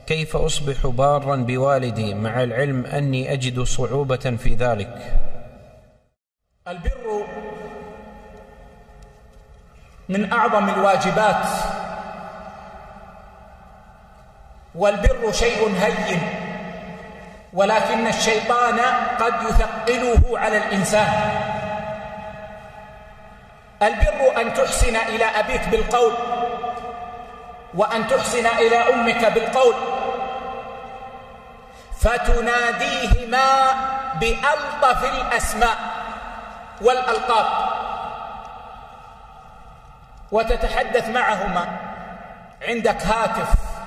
كيف أصبح باراً بوالدي مع العلم أني أجد صعوبة في ذلك؟ البر من أعظم الواجبات، والبر شيء هين، ولكن الشيطان قد يثقله على الإنسان. البر أن تحسن إلى أبيك بالقول، وأن تحسن إلى أمك بالقول، فتناديهما بألطف الأسماء والألقاب، وتتحدث معهما. عندك هاتف،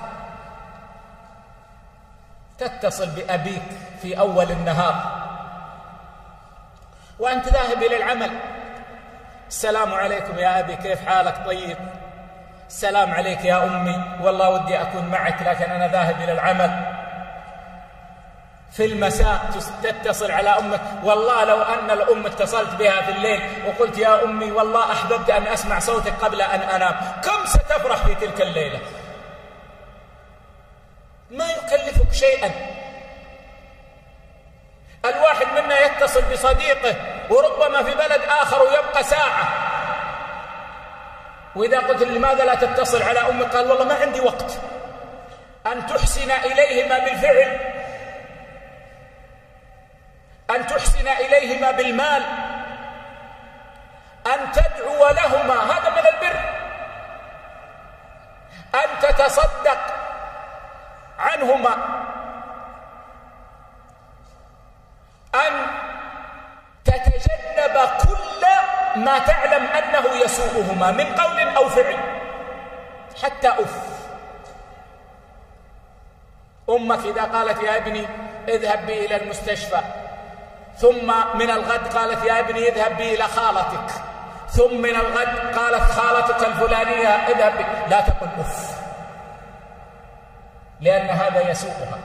تتصل بأبيك في أول النهار وأنت ذاهب إلى العمل: السلام عليكم يا أبي، كيف حالك؟ طيب. السلام عليك يا أمي، والله ودي أكون معك لكن أنا ذاهب إلى العمل. في المساء تتصل على أمك: والله لو أن الأم اتصلت بها في الليل وقلت يا أمي والله أحببت أن أسمع صوتك قبل أن أنام، كم ستفرح في تلك الليلة؟ ما يكلفك شيئا. الواحد منا يتصل بصديقه وربما في بلد آخر ويبقى ساعة، وإذا قلت لماذا لا تتصل على أمك؟ قال والله ما عندي وقت. أن تحسن إليهما بالفعل، أن تحسن إليهما بالمال، أن تدعو لهما، هذا من البر. أن تتصدق عنهما، أن تتجنب كل ما تعلم أنه يسوءهما من قول أو فعل، حتى أمك إذا قالت يا ابني اذهب بي إلى المستشفى، ثم من الغد قالت يا ابني اذهب بي إلى خالتك، ثم من الغد قالت خالتك الفلانية اذهب بي، لا تقل لأن هذا يسوءها.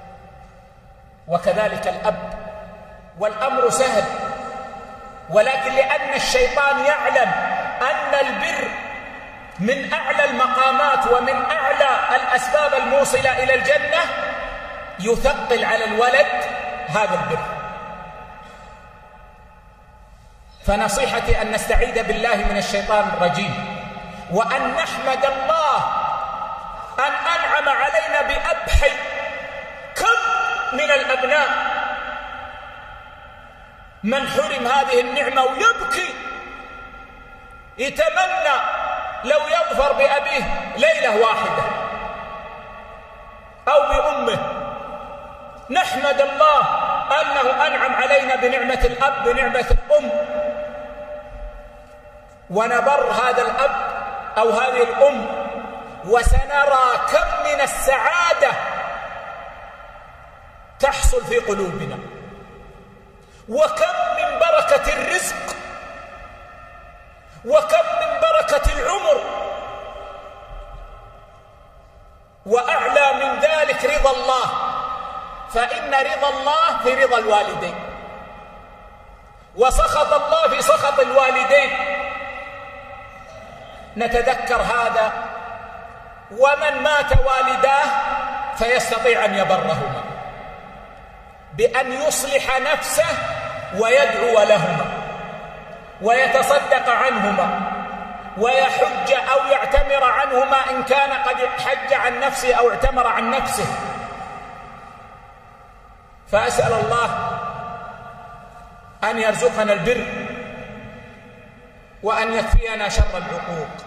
وكذلك الأب. والأمر سهل، ولكن لأن الشيطان يعلم أن البر من أعلى المقامات ومن أعلى الأسباب الموصلة إلى الجنة، يثقل على الولد هذا البر. فنصيحتي أن نستعيذ بالله من الشيطان الرجيم، وأن نحمد الله أن أنعم علينا بأبحي. كم من الأبناء من حرم هذه النعمة ويبكي، يتمنى لو يظفر بأبيه ليلة واحدة أو بأمه. نحمد الله أنه أنعم علينا بنعمة الأب، بنعمة الأم، ونبر هذا الأب أو هذه الأم، وسنرى كم من السعادة تحصل في قلوبنا، وكم من بركة الرزق، وكم من بركة العمر، وأعلى من ذلك رضا الله، فإن رضا الله في رضا الوالدين، وسخط الله في سخط الوالدين. نتذكر هذا، ومن مات والداه فيستطيع أن يبرهما بأن يصلح نفسه ويدعو لهما ويتصدق عنهما ويحج أو يعتمر عنهما إن كان قد حج عن نفسه أو اعتمر عن نفسه. فأسأل الله أن يرزقنا البر وأن يكفينا شر العقوق.